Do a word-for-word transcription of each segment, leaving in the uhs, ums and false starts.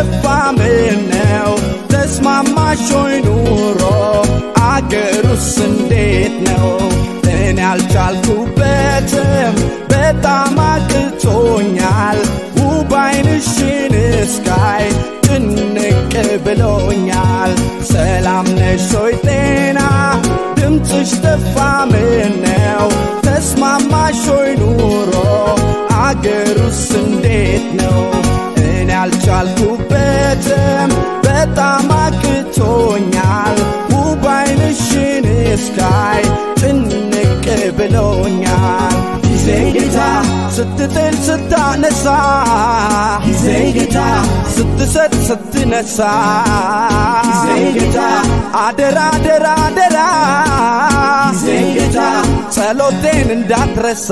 ጠፋ ምነው ተስማማሽ ሆይ ኑሮ አገሩስ እንዴት ነው እኔ አልቻልኩበትም በጣም አቅቶኛል ውብ ዓይንሽን እስካይ ጭንቅ ብሎኛል ሰላም ነሽ ሆይ ጤና ድምፅሽ ጠፋ ምነው ተስማማሽ ሆይ ኑሮ አገሩስ እንዴት ነው እኔ አልቻልኩበትም በጣም አቅቶኛል ውብ ዓይንሽን እስካይ ጭንቅ ብሎኛል ጊዜ ጌታ ስትጥል ስታነሳ ጊዜ ጌታ ስትሰጥ ስትነሳ ጊዜ ጌታ አደራ አደራ አደራ ጊዜ ጌታ ጸሎቴን እንዳትረሳ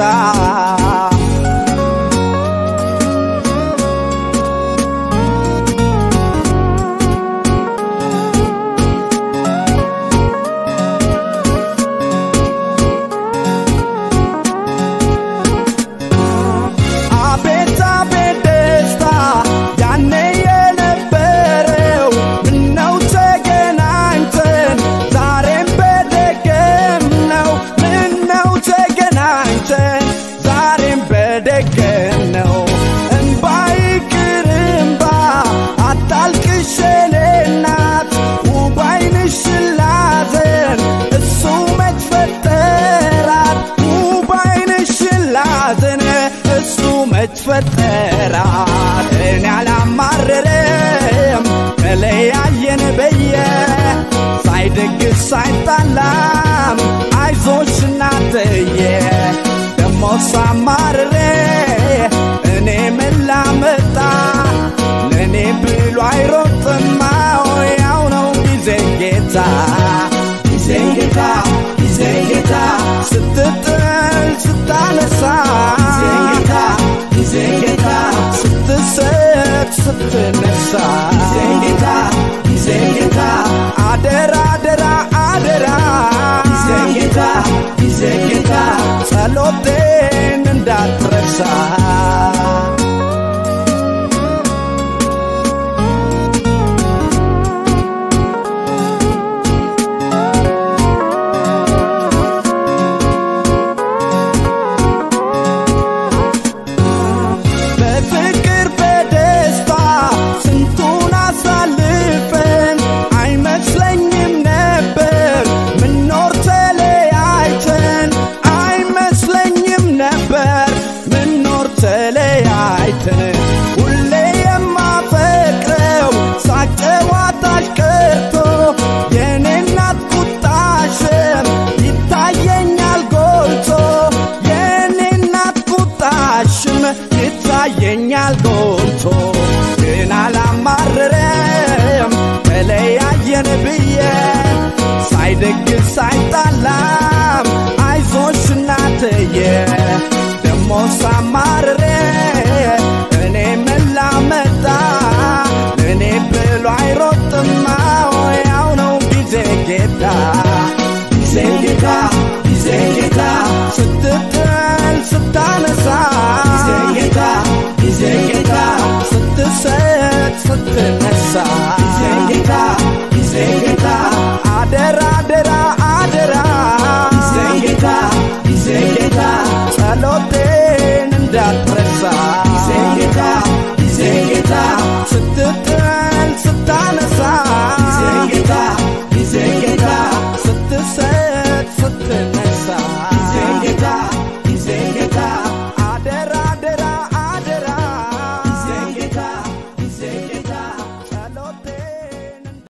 መትፈጠራት እኔ አላማረረም ተለያየን በየ ሳይደግስ ሳይጣላም አይዞሽ እናትዬ ደሞ ሳማረረ እኔ ምን ላመጣ ለእኔ ብሎ አይሮጥም ያው ነው ጊዜ ጌታ ጊዜ ጌታ ጊዜ ጌታ ስትጥል ስታነሳ ጊዜ ጌታ ጊዜ ጌታ ስትሰጥ ስትነሳ ጊዜ ጌታ ጊዜ ጌታ አደራ አደራ አደራ ጊዜ ጌታ ጊዜ ጌታ ጸሎቴን እንዳትረሳ ሁሌ የማፈቅረው ሳቅ ጨዋታሽ ቀርቶ የኔ እናት ቁጣሽም ይታየኛል ጎልቶ የኔ እናት ቁጣሽም ይታየኛል ጎልቶ ግን አላማረረም ተለያየን ብዬ ሳይደግስ ሳይጣላም አይዞሽ እናትዬ ደሞ ሳማረረ